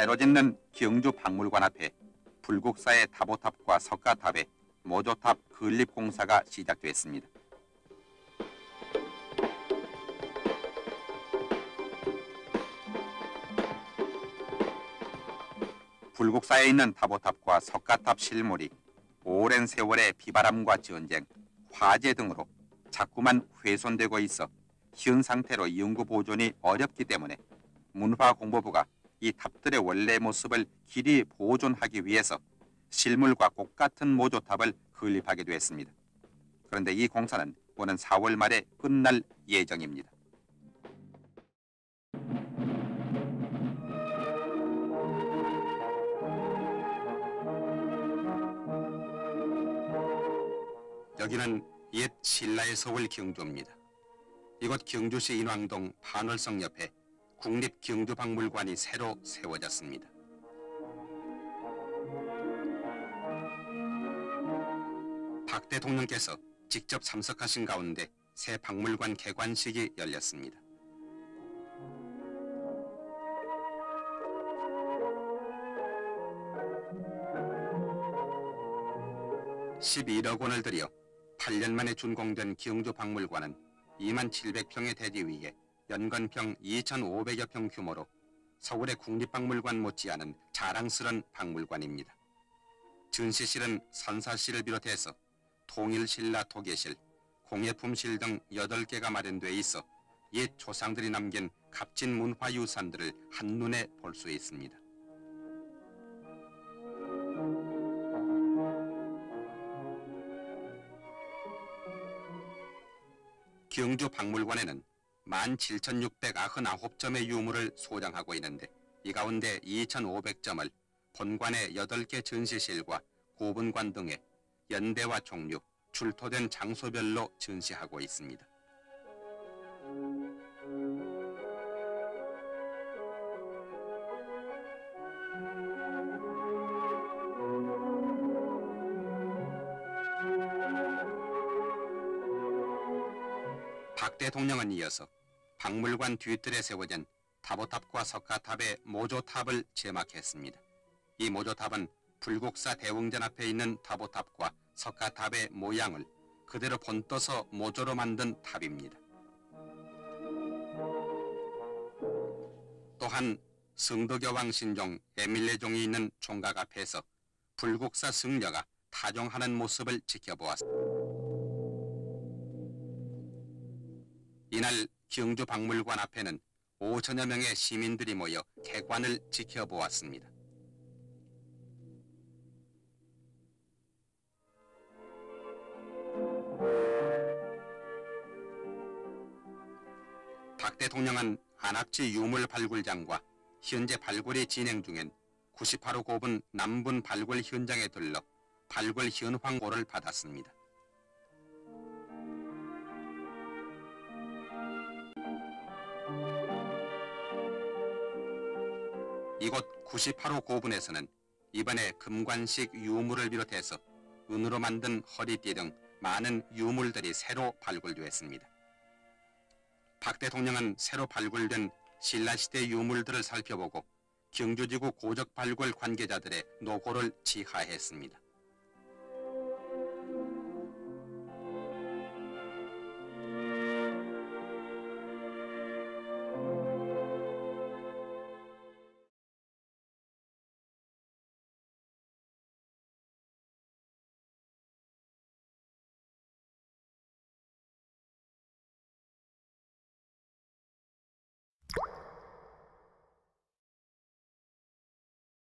새로 짓는 경주박물관 앞에 불국사의 타보탑과 석가탑의 모조탑 건립 공사가 시작됐습니다. 불국사에 있는 타보탑과 석가탑 실물이 오랜 세월의 비바람과 전쟁, 화재 등으로 자꾸만 훼손되고 있어 현 상태로 연구 보존이 어렵기 때문에 문화공보부가 이 탑들의 원래 모습을 길이 보존하기 위해서 실물과 똑같은 모조탑을 건립하게 됐습니다. 그런데 이 공사는 오는 4월 말에 끝날 예정입니다. 여기는 옛 신라의 서울 경주입니다. 이곳 경주시 인왕동 반월성 옆에 국립경주박물관이 새로 세워졌습니다. 박 대통령께서 직접 참석하신 가운데 새 박물관 개관식이 열렸습니다. (11억 원을 들여 8년 만에 준공된 경주박물관은 2700평의 대지 위에 연건평 2500여 평 규모로 서울의 국립박물관 못지않은 자랑스런 박물관입니다. 전시실은 선사실을 비롯해서 통일신라 토계실, 공예품실 등 8개가 마련돼 있어 옛 조상들이 남긴 값진 문화유산들을 한눈에 볼 수 있습니다. 경주박물관에는 17,699점의 유물을 소장하고 있는데 이 가운데 2,500점을 본관의 8개 전시실과 고분관 등의 연대와 종류, 출토된 장소별로 전시하고 있습니다. 박 대통령은 이어서 박물관 뒤뜰에 세워진 타보탑과 석가탑의 모조탑을 제막했습니다. 이 모조탑은 불국사 대웅전 앞에 있는 타보탑과 석가탑의 모양을 그대로 본떠서 모조로 만든 탑입니다. 또한 성덕여왕 신종 에밀레종이 있는 총각 앞에서 불국사 승려가 타종하는 모습을 지켜보았습니다. 이날 경주박물관 앞에는 5천여 명의 시민들이 모여 개관을 지켜보았습니다. 박 대통령은 안압지 유물 발굴장과 현재 발굴이 진행 중인 98호 고분 남분 발굴 현장에 들러 발굴 현황고를 받았습니다. 이곳 98호 고분에서는 이번에 금관식 유물을 비롯해서 은으로 만든 허리띠 등 많은 유물들이 새로 발굴되었습니다. 박 대통령은 새로 발굴된 신라시대 유물들을 살펴보고 경주지구 고적 발굴 관계자들의 노고를 지하했습니다.